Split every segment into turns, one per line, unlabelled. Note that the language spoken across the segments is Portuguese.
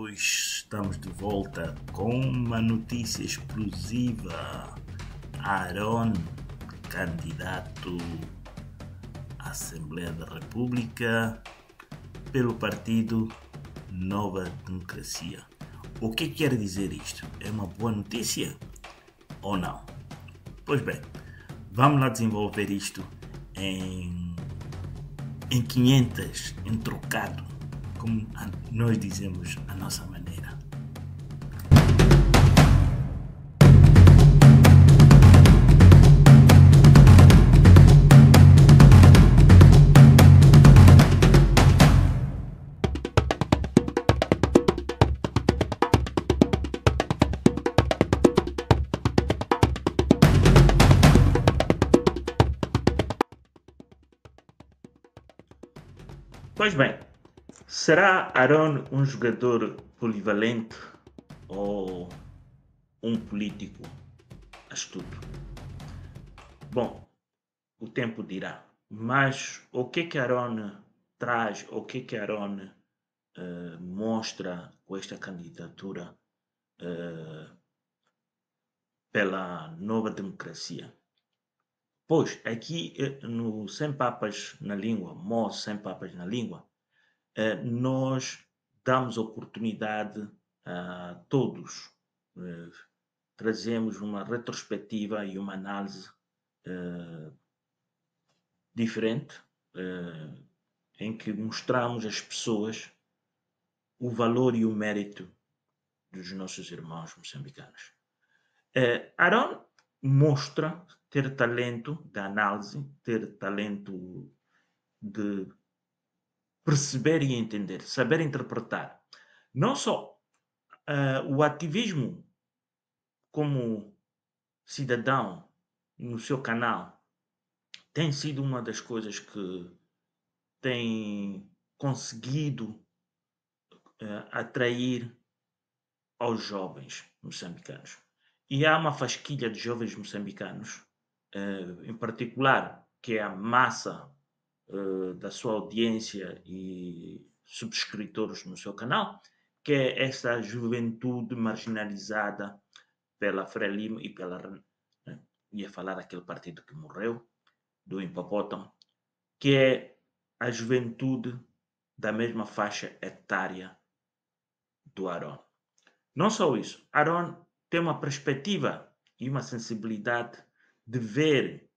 Estamos de volta com uma notícia explosiva. Aaron, candidato à Assembleia da República pelo partido Nova Democracia. O que quer dizer isto? É uma boa notícia ou não? Pois bem, vamos lá desenvolver isto em 500, em trocado, como nós dizemos a nossa maneira. Pois bem, será Aaron um jogador polivalente ou um político astuto? Bom, o tempo dirá. Mas o que Aaron traz, o que Aaron mostra com esta candidatura pela Nova Democracia? Pois, aqui no Sem Papas na Língua, MOS Sem Papas na Língua, nós damos oportunidade a todos, trazemos uma retrospectiva e uma análise diferente, em que mostramos às pessoas o valor e o mérito dos nossos irmãos moçambicanos. Aaron mostra ter talento de análise, ter talento de perceber e entender, saber interpretar. Não só o ativismo como cidadão no seu canal tem sido uma das coisas que tem conseguido atrair aos jovens moçambicanos. E há uma fasquilha de jovens moçambicanos, em particular, que é a massa da sua audiência e subscritores no seu canal, que é essa juventude marginalizada pela Frelimo e pela... ia falar daquele partido que morreu, do hipopótamo, que é a juventude da mesma faixa etária do Aaron. Não só isso, Aaron tem uma perspectiva e uma sensibilidade de ver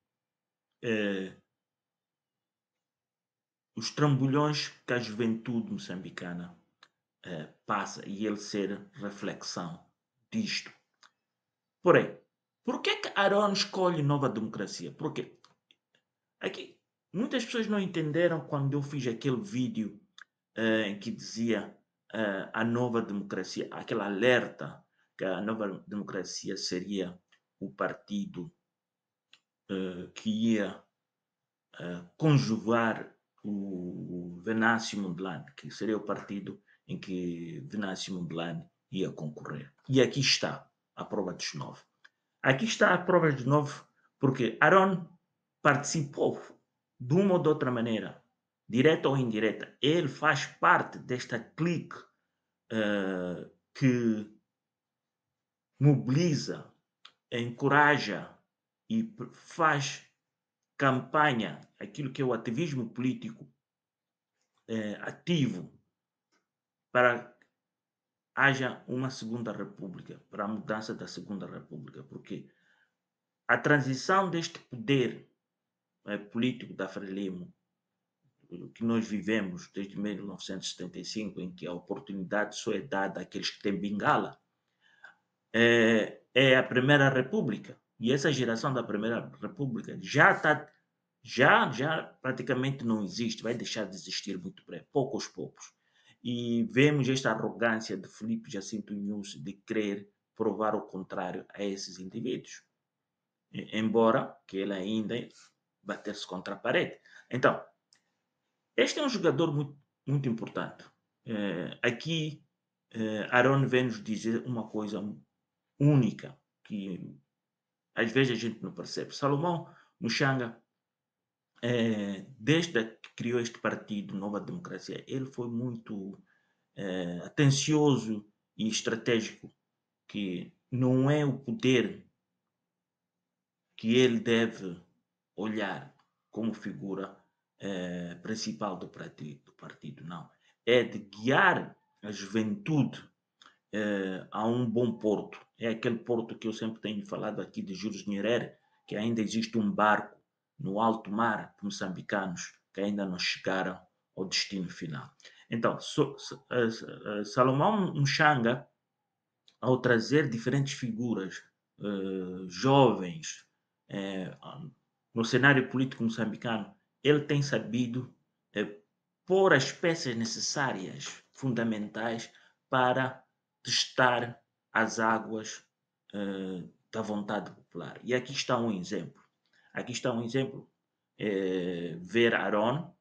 os trambolhões que a juventude moçambicana passa e ele ser reflexão disto. Porém, por que Aaron escolhe Nova Democracia? Porque aqui muitas pessoas não entenderam quando eu fiz aquele vídeo em que dizia a Nova Democracia, aquele alerta que a Nova Democracia seria o partido que ia conjugar o Venâncio Mondlane, que seria o partido em que Venâncio Mondlane ia concorrer. E aqui está a prova dos 9. Aqui está a prova dos 9 porque Aaron participou de uma ou de outra maneira, direta ou indireta. Ele faz parte desta clique que mobiliza, encoraja e faz campanha, aquilo que é o ativismo político ativo para haja uma segunda república, para a mudança da segunda república, porque a transição deste poder político da Frelimo, que nós vivemos desde 1975, em que a oportunidade só é dada àqueles que têm bengala, é a Primeira República. E essa geração da Primeira República já praticamente não existe, vai deixar de existir muito breve, pouco aos poucos. E vemos esta arrogância de Filipe Jacinto Nunes de querer provar o contrário a esses indivíduos, embora que ele ainda bater-se contra a parede. Então, este é um jogador muito, muito importante. Aqui, Aaron vem nos dizer uma coisa única, que às vezes a gente não percebe. Salomão Muchanga, desde que criou este partido, Nova Democracia, ele foi muito atencioso e estratégico, que não é o poder que ele deve olhar como figura principal do partido, não. É de guiar a juventude a um bom porto. É aquele porto que eu sempre tenho falado aqui de Jules Nyerere, que ainda existe um barco no alto mar de moçambicanos que ainda não chegaram ao destino final. Então, Salomão Mchanga, ao trazer diferentes figuras jovens eh, no cenário político moçambicano, ele tem sabido pôr as peças necessárias, fundamentais, para testar as águas da vontade popular. E aqui está um exemplo. Aqui está um exemplo. Ver Aron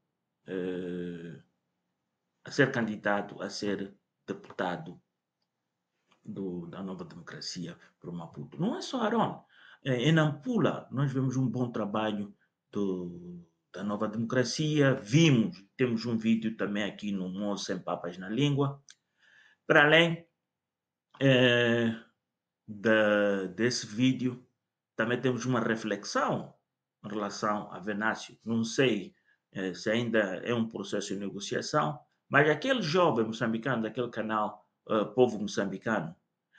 a ser candidato a ser deputado da Nova Democracia para o Maputo. Não é só Aron. Em Nampula, nós vemos um bom trabalho da Nova Democracia. Temos um vídeo também aqui no Moço Sem Papas na Língua. Para além desse vídeo, também temos uma reflexão em relação a Venâncio. Não sei se ainda é um processo de negociação, mas aquele jovem moçambicano daquele canal Povo Moçambicano,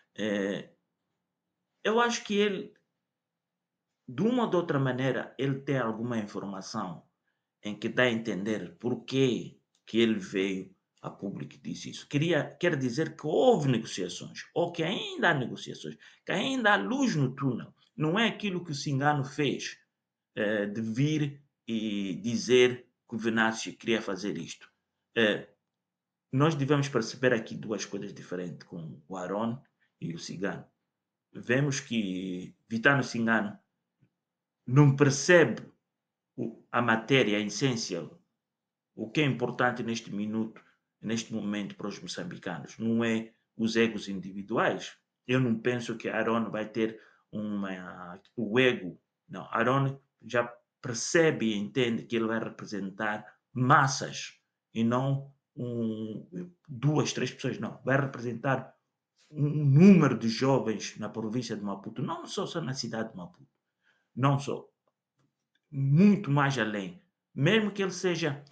eu acho que ele, de uma ou de outra maneira, ele tem alguma informação em que dá a entender por que ele veio a público e disse isso. Quer dizer que houve negociações, ou que ainda há negociações, que ainda há luz no túnel. Não é aquilo que o Cingano fez, de vir e dizer que o Venâncio queria fazer isto. Nós devemos perceber aqui duas coisas diferentes com o Aron e o Cigano. Vemos que Vitano Cingano não percebe a matéria, a essência, o que é importante neste minuto, neste momento para os moçambicanos. Não é os egos individuais. Eu não penso que Aaron vai ter o ego. Não, Aaron já percebe e entende que ele vai representar massas e não duas, três pessoas, não. Vai representar um número de jovens na província de Maputo, não só na cidade de Maputo, não só, muito mais além. Mesmo que ele seja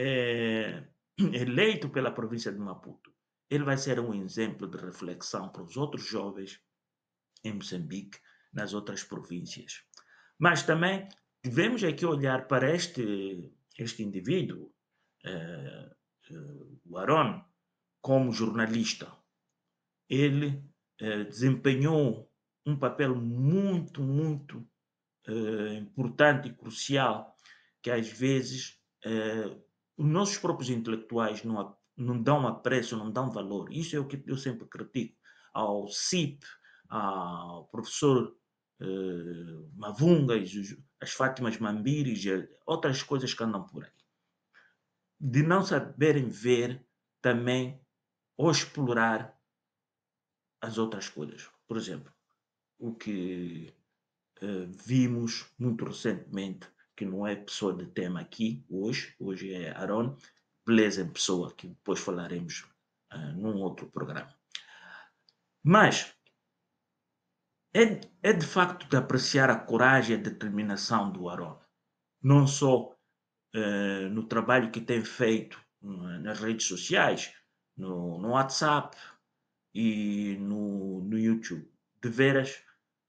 eleito pela província de Maputo, ele vai ser um exemplo de reflexão para os outros jovens em Moçambique, nas outras províncias. Mas também devemos aqui olhar para este indivíduo, o Aron, como jornalista. Ele desempenhou um papel muito, muito importante e crucial, que às vezes os nossos próprios intelectuais não dão apreço, não dão valor. Isso é o que eu sempre critico ao CIP, ao professor Mavunga, as Fátimas Mambiris e outras coisas que andam por aí. De não saberem ver também ou explorar as outras coisas. Por exemplo, o que vimos muito recentemente, que não é pessoa de tema aqui hoje é Aron, beleza em pessoa, que depois falaremos num outro programa. Mas é de facto de apreciar a coragem e a determinação do Aron, não só no trabalho que tem feito nas redes sociais, no WhatsApp e no YouTube. De veras,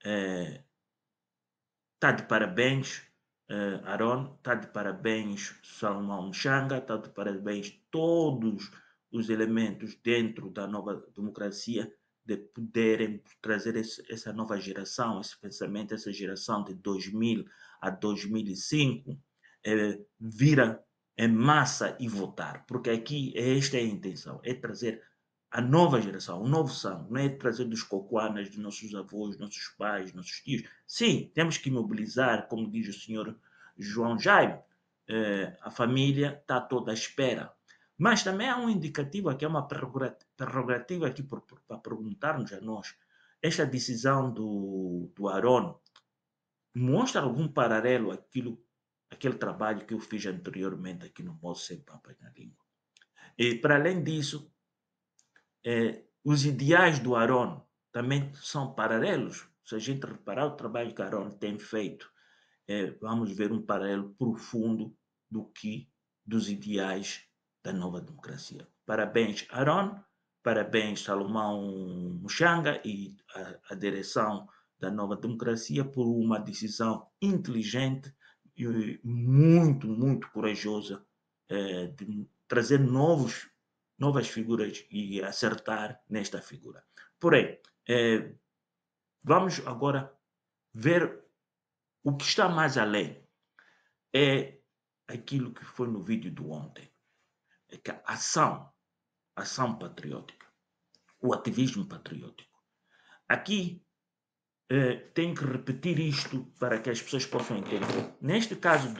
está de parabéns, Aron, está de parabéns, Salomão Mchanga, está de parabéns todos os elementos dentro da Nova Democracia de poderem trazer essa nova geração, esse pensamento, essa geração de 2000 a 2005, vira em massa e votar, porque aqui esta é a intenção, é trazer a nova geração, o novo sangue, não é trazer dos cocoanas de nossos avós, nossos pais, nossos tios. Sim, temos que mobilizar, como diz o senhor João Jaime, a família está toda à espera. Mas também há um indicativo aqui, é uma prerrogativa aqui para perguntarmos a nós. Esta decisão do Aron mostra algum paralelo àquele trabalho que eu fiz anteriormente aqui no Moço Sem Papas na Língua. E, para além disso, os ideais do Aron também são paralelos. Se a gente reparar o trabalho que o Aron tem feito, vamos ver um paralelo profundo dos ideais da nova democracia. Parabéns, Aron, parabéns, Salomão Muxanga e a direção da nova democracia por uma decisão inteligente e muito, muito corajosa de trazer novas figuras e acertar nesta figura. Porém, vamos agora ver o que está mais além. É aquilo que foi no vídeo do ontem. É que a ação patriótica, o ativismo patriótico. Aqui tenho que repetir isto para que as pessoas possam entender. Neste caso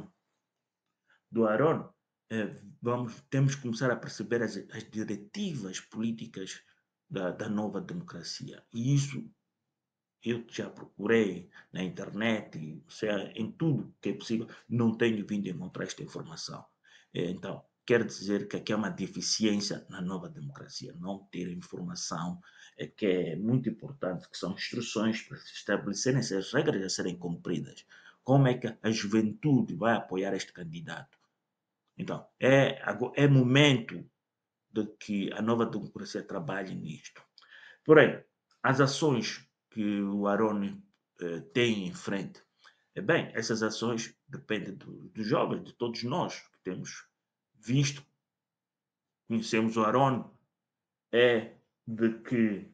do Aron, temos que começar a perceber as diretivas políticas da nova democracia. E isso eu já procurei na internet, em tudo que é possível, não tenho vindo a encontrar esta informação. Então, quer dizer que aqui há uma deficiência na nova democracia, não ter informação, que é muito importante, que são instruções para se estabelecerem essas regras a serem cumpridas. Como é que a juventude vai apoiar este candidato? Então, é momento de que a nova democracia trabalhe nisto. Porém, as ações que o Aroni tem em frente, bem, essas ações dependem dos jovens, de todos nós que temos visto, conhecemos o Aroni, é de que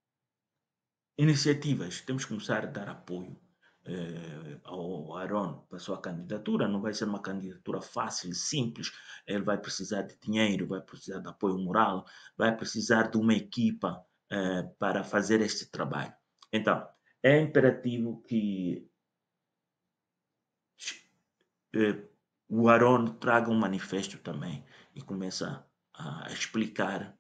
iniciativas, temos que começar a dar apoio ao Aron para a sua candidatura. Não vai ser uma candidatura fácil, simples. Ele vai precisar de dinheiro, vai precisar de apoio moral, vai precisar de uma equipa para fazer este trabalho. Então, é imperativo que o Aron traga um manifesto também e comece a explicar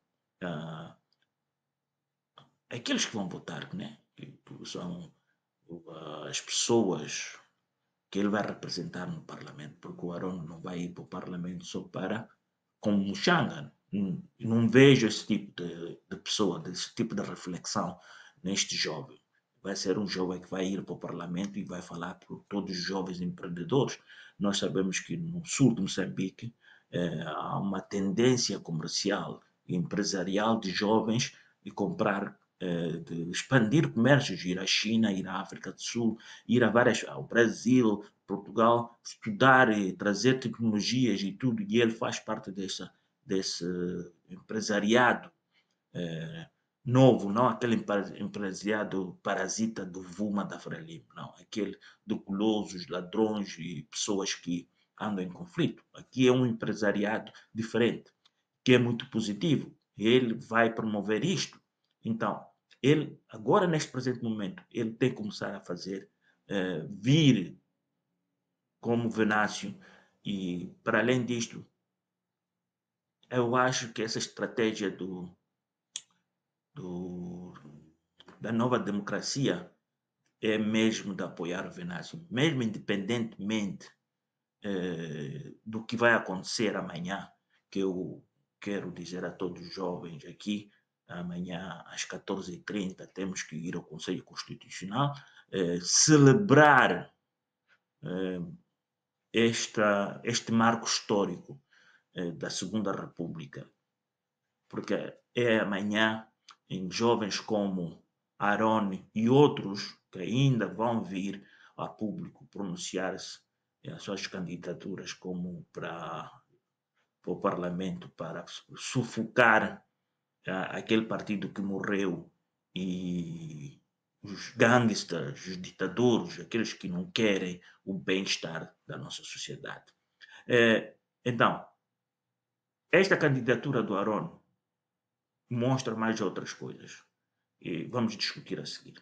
aqueles que vão votar, né? Que são as pessoas que ele vai representar no Parlamento, porque o Aron não vai ir para o Parlamento só para como Muxanga. Não vejo esse tipo de pessoa, esse tipo de reflexão neste jovem. Vai ser um jovem que vai ir para o Parlamento e vai falar por todos os jovens empreendedores. Nós sabemos que no sul de Moçambique há uma tendência comercial e empresarial de jovens de comprar, de expandir comércios, ir à China, ir à África do Sul, ir ao Brasil, Portugal, estudar e trazer tecnologias e tudo, e ele faz parte desse empresariado novo, não aquele empresariado parasita do Vuma da Frelimo, não, aquele de gulosos, ladrões e pessoas que andam em conflito. Aqui é um empresariado diferente, que é muito positivo. Ele vai promover isto. Então, ele, agora neste presente momento, ele tem que começar a fazer vir como Venâncio e, para além disto, eu acho que essa estratégia do, da nova democracia é mesmo de apoiar o Venâncio, mesmo independentemente do que vai acontecer amanhã, que eu quero dizer a todos os jovens aqui, amanhã às 14h30 temos que ir ao Conselho Constitucional celebrar este marco histórico da Segunda República, porque é amanhã em jovens como Aron e outros que ainda vão vir a público pronunciar-se as suas candidaturas como para o Parlamento, para sufocar aquele partido que morreu e os gangsters, os ditadores, aqueles que não querem o bem-estar da nossa sociedade. Então, esta candidatura do Aron mostra mais outras coisas. E vamos discutir a seguir.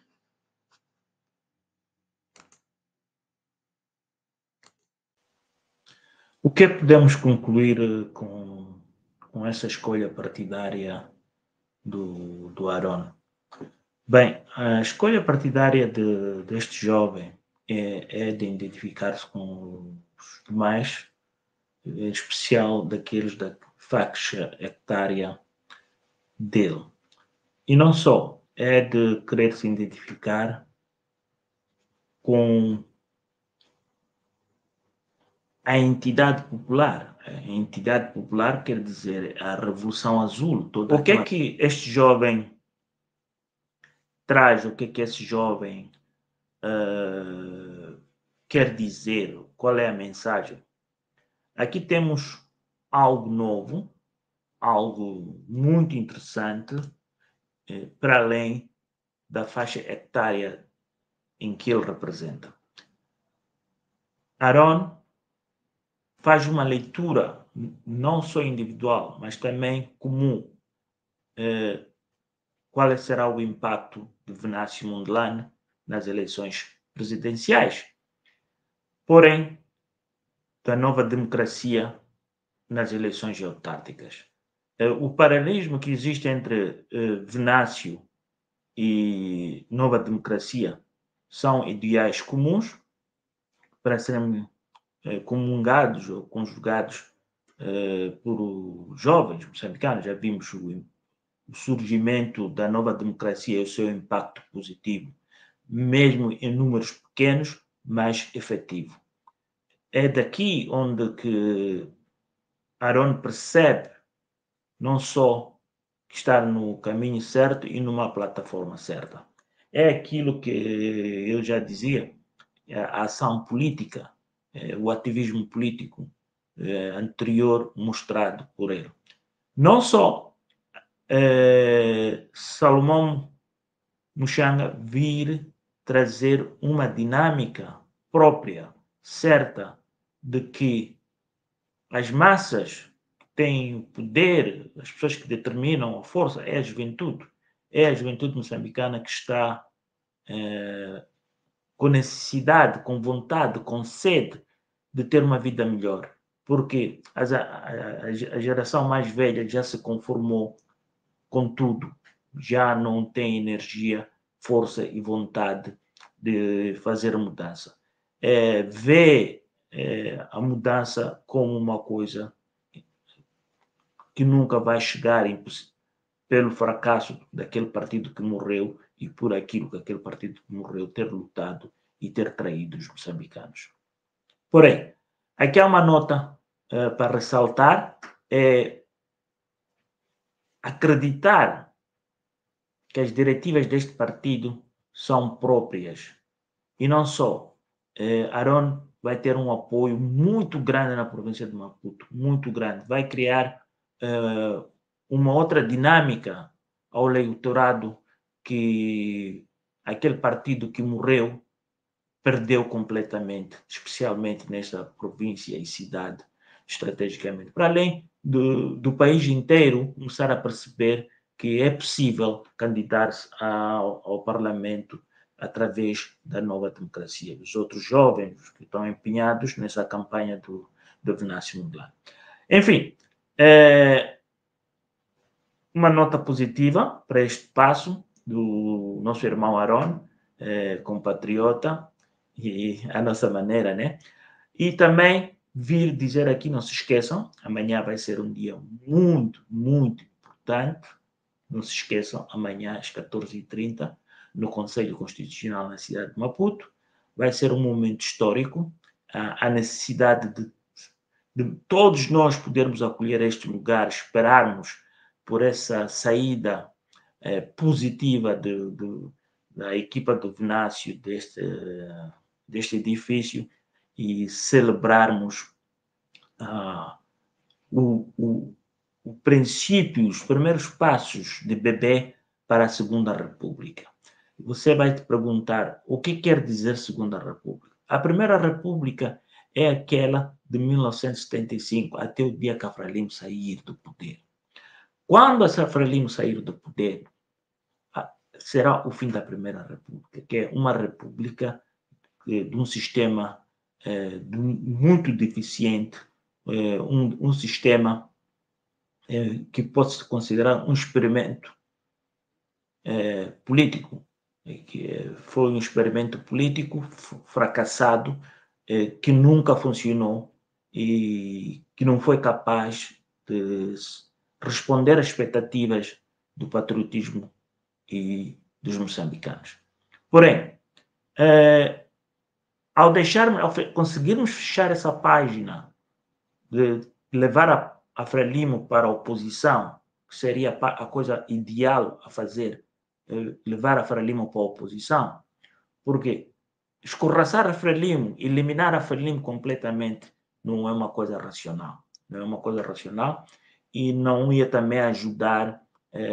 O que é que podemos concluir com essa escolha partidária do Aron? Bem, a escolha partidária deste jovem é de identificar-se com os demais, em especial daqueles da faixa etária dele. E não só, é de querer se identificar com a entidade popular. A entidade popular quer dizer a Revolução Azul. O que é que este jovem traz? O que é que esse jovem quer dizer? Qual é a mensagem? Aqui temos algo novo, algo muito interessante, para além da faixa etária em que ele representa. Aron faz uma leitura não só individual, mas também comum. Qual será o impacto de Venâncio Mondlane nas eleições presidenciais? Porém, da nova democracia nas eleições autárquicas. O paralelismo que existe entre Venâncio e nova democracia são ideais comuns para serem comungados ou conjugados por jovens moçambicanos. Já vimos o surgimento da nova democracia e o seu impacto positivo, mesmo em números pequenos, mas efetivo. É daqui onde que Aron percebe não só que está no caminho certo e numa plataforma certa. É aquilo que eu já dizia, a ação política, o ativismo político anterior mostrado por ele. Não só Salomão Muchanga vir trazer uma dinâmica própria, certa, de que as massas têm o poder, as pessoas que determinam a força, é a juventude moçambicana que está com necessidade, com vontade, com sede de ter uma vida melhor, porque a geração mais velha já se conformou com tudo, já não tem energia, força e vontade de fazer a mudança. Vê a mudança como uma coisa que nunca vai chegar pelo fracasso daquele partido que morreu e por aquilo que aquele partido que morreu ter lutado e ter traído os moçambicanos. Porém, aqui há uma nota para ressaltar, é acreditar que as diretivas deste partido são próprias. E não só. Aron vai ter um apoio muito grande na província de Maputo, muito grande. Vai criar uma outra dinâmica ao eleitorado que aquele partido que morreu perdeu completamente, especialmente nesta província e cidade, estrategicamente. Para além do país inteiro começar a perceber que é possível candidatar-se ao Parlamento através da nova democracia. Os outros jovens que estão empenhados nessa campanha do Venâncio Mondlane. Enfim, uma nota positiva para este passo do nosso irmão Aron, compatriota, e a nossa maneira, né? E também vir dizer aqui, não se esqueçam, amanhã vai ser um dia muito, muito importante. Não se esqueçam, amanhã às 14h30, no Conselho Constitucional na cidade de Maputo, vai ser um momento histórico. A necessidade de todos nós podermos acolher este lugar, esperarmos por essa saída positiva da equipa do Venâncio deste edifício e celebrarmos o princípio, os primeiros passos de bebê para a Segunda República. Você vai te perguntar o que quer dizer Segunda República? A Primeira República é aquela de 1975 até o dia que a Frelimo sair do poder. Quando a Frelimo sair do poder, será o fim da Primeira República, que é uma república de um sistema muito deficiente, um sistema que pode-se considerar um experimento político, que foi um experimento político fracassado, que nunca funcionou e que não foi capaz de responder às expectativas do patriotismo e dos moçambicanos. Porém, ao conseguirmos fechar essa página de levar a Frelimo para a oposição, que seria a coisa ideal a fazer, levar a Frelimo para a oposição, porque escorraçar a Frelimo, eliminar a Frelimo completamente, não é uma coisa racional. Não é uma coisa racional e não ia também ajudar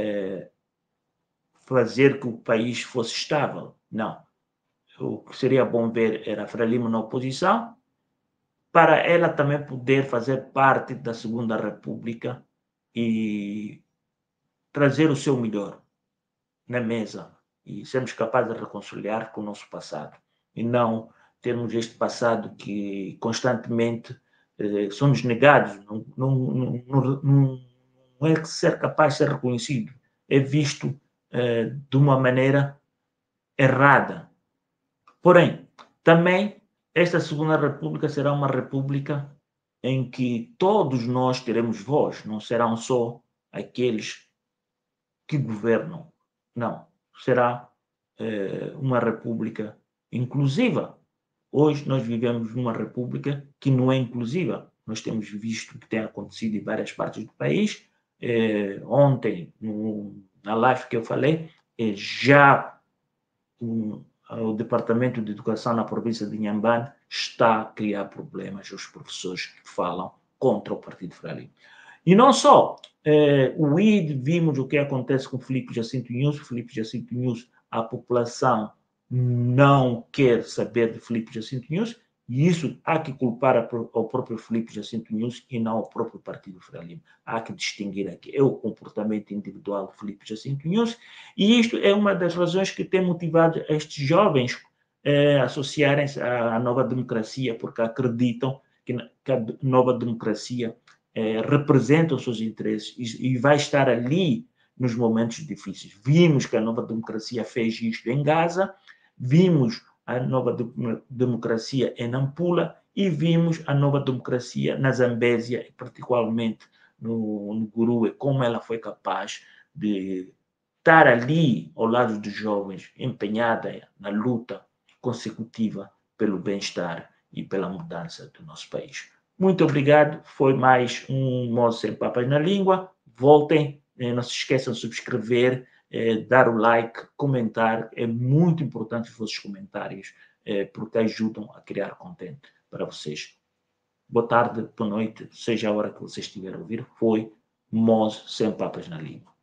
fazer que o país fosse estável. Não. O que seria bom ver era a Frelimo na oposição, para ela também poder fazer parte da Segunda República e trazer o seu melhor na mesa e sermos capazes de reconciliar com o nosso passado e não termos este passado que constantemente somos negados, não é ser capaz de ser reconhecido, é visto de uma maneira errada. Porém, também esta Segunda República será uma república em que todos nós teremos voz, não serão só aqueles que governam. Não, será uma república inclusiva. Hoje nós vivemos numa república que não é inclusiva. Nós temos visto o que tem acontecido em várias partes do país. Ontem, na live que eu falei, já o Departamento de Educação na província de Inhambane está a criar problemas aos professores que falam contra o Partido Frelimo. E não só, o ID, vimos o que acontece com o Filipe Jacinto Nunes. Filipe Jacinto Nunes, a população não quer saber de Filipe Jacinto Nunes, e isso há que culpar ao próprio Filipe Jacinto Nunes e não ao próprio Partido Frelimo. Há que distinguir aqui. É o comportamento individual de Filipe Jacinto Nunes, e isto é uma das razões que tem motivado estes jovens a associarem-se à nova democracia, porque acreditam que a nova democracia representa os seus interesses e vai estar ali nos momentos difíceis. Vimos que a nova democracia fez isto em Gaza, vimos a nova democracia em Nampula e vimos a nova democracia na Zambésia, particularmente no Gurue, como ela foi capaz de estar ali ao lado dos jovens, empenhada na luta consecutiva pelo bem-estar e pela mudança do nosso país. Muito obrigado, foi mais um Moz Sem Papas na Língua. Voltem, não se esqueçam de subscrever, dar o like, comentar. É muito importante os vossos comentários, porque ajudam a criar conteúdo para vocês. Boa tarde, boa noite, seja a hora que vocês estiverem a ouvir. Foi Moz Sem Papas na Língua.